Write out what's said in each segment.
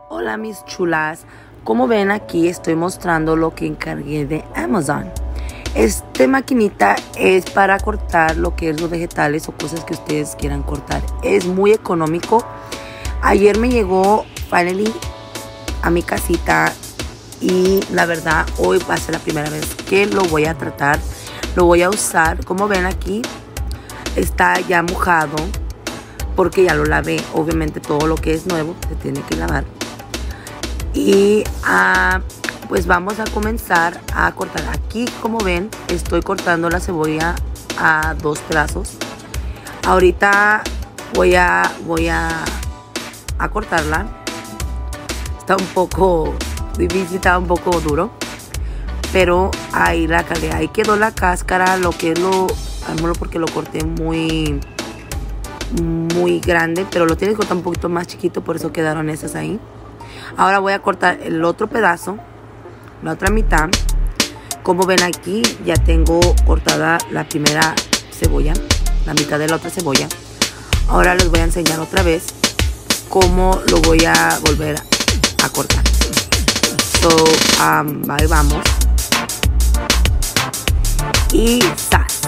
Hola mis chulas, como ven aquí estoy mostrando lo que encargué de Amazon. Este maquinita es para cortar lo que es los vegetales o cosas que ustedes quieran cortar. Es muy económico. Ayer me llegó finally a mi casita y la verdad hoy va a ser la primera vez que lo voy a tratar. Lo voy a usar. Como ven aquí está ya mojado porque ya lo lavé. Obviamente todo lo que es nuevo se tiene que lavar. Y pues vamos a comenzar a cortar. Aquí como ven estoy cortando la cebolla a 2 pedazos. Ahorita voy a cortarla. Está un poco difícil, está un poco duro, pero ahí la cagué. Ahí quedó la cáscara, lo que es porque lo corté muy grande, pero lo tienes que cortar un poquito más chiquito, por eso quedaron esas ahí. Ahora voy a cortar el otro pedazo, la otra mitad. Como ven aquí ya tengo cortada la primera cebolla, la mitad de la otra cebolla. Ahora les voy a enseñar otra vez cómo lo voy a volver a cortar. Ahí vamos. Y sas.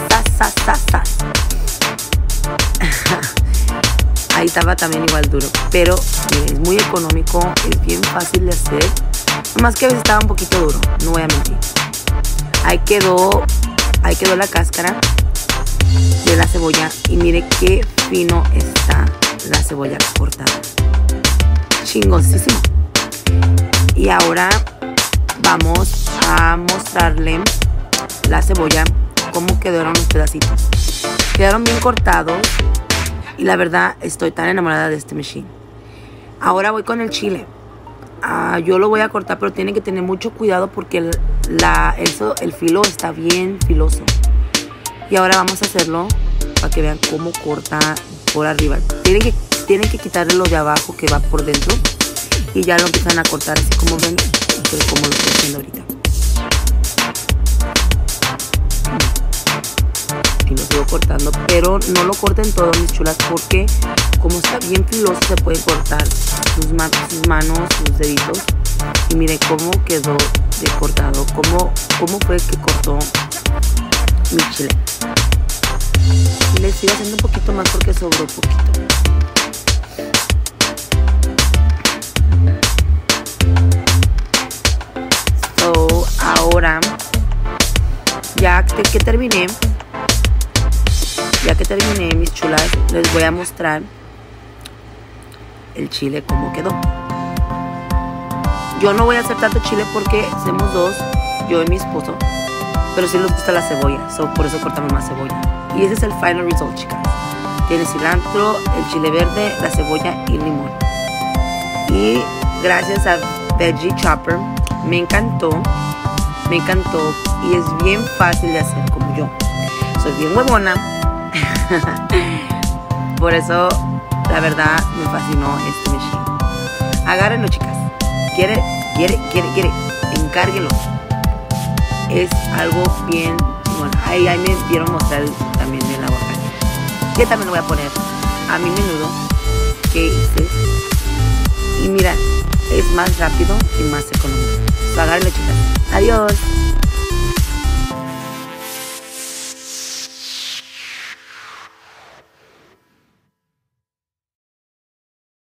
Ahí estaba también igual duro, pero miren, es muy económico, es bien fácil de hacer. Nomás que a veces estaba un poquito duro, no voy a mentir. Ahí quedó la cáscara de la cebolla y mire qué fino está la cebolla cortada. Chingosísimo. Y ahora vamos a mostrarle la cebolla, cómo quedaron los pedacitos. Quedaron bien cortados. Y la verdad estoy tan enamorada de este machine. Ahora voy con el chile. Yo lo voy a cortar, pero tienen que tener mucho cuidado porque el filo está bien filoso. Y ahora vamos a hacerlo para que vean cómo corta por arriba. Tienen que quitarle lo de abajo que va por dentro. Y ya lo empiezan a cortar así como ven. Como lo estoy haciendo ahorita. Y lo sigo cortando, pero no lo corten todo, mis chulas, porque como está bien filoso se puede cortar sus manos, sus deditos. Y miren cómo quedó de cortado, cómo fue que cortó mi chile. Y le sigo haciendo un poquito más porque sobró poquito. Ahora ya que terminé, mis chulas, les voy a mostrar el chile cómo quedó. Yo no voy a hacer tanto chile porque somos dos, yo y mi esposo, pero sí les gusta la cebolla, por eso cortamos más cebolla. Y ese es el final result, chicas. Tiene cilantro, el chile verde, la cebolla y limón. Y gracias a Veggie Chopper me encantó y es bien fácil de hacer como yo. Soy bien huevona. Por eso, la verdad, me fascinó este machine. Agárrenlo, chicas. Quiere. Encárguenlo. Es algo bien bueno. Ahí me dieron mostrar también el aguacate. Que también lo voy a poner a mi menudo que hice. Y mira, es más rápido y más económico. Agárrenlo, chicas. Adiós.